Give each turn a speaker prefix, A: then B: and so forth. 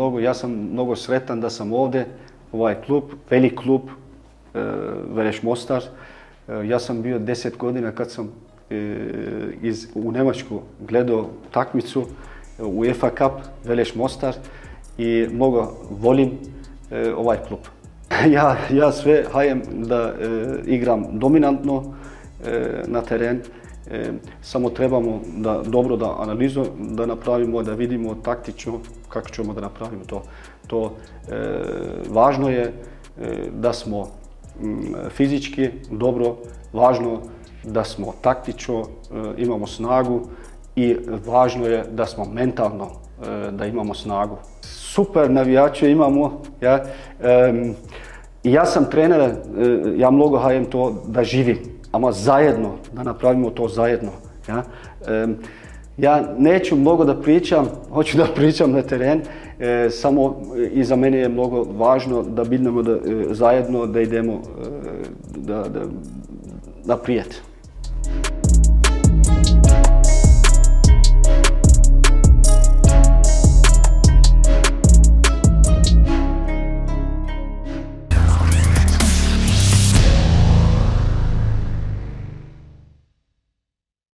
A: mnogo, ja sam mnogo sretan da sam ovdje, ovaj klub, velik klub, Veleš Mostar. Ja sam bio 10 godina kad sam u Njemačku gledao takmicu UEFA Cup Veleš Mostar i mnogo volim ovaj klub. Ja sve hajem da igram dominantno na teren, samo trebamo da dobro da analizu da napravimo, da vidimo taktično kako ćemo da napravimo to. Važno je da smo fizički dobro, važno da smo taktično, imamo snagu i važno je da smo mentalno, da imamo snagu. Super navijače imamo, ja. Ja sam trener, ja mnogo hajem to da živim, ama zajedno, da napravimo to zajedno. Ja neću mnogo da pričam, hoću da pričam na teren, samo i za mene je mnogo važno da budemo zajedno, da idemo naprijed.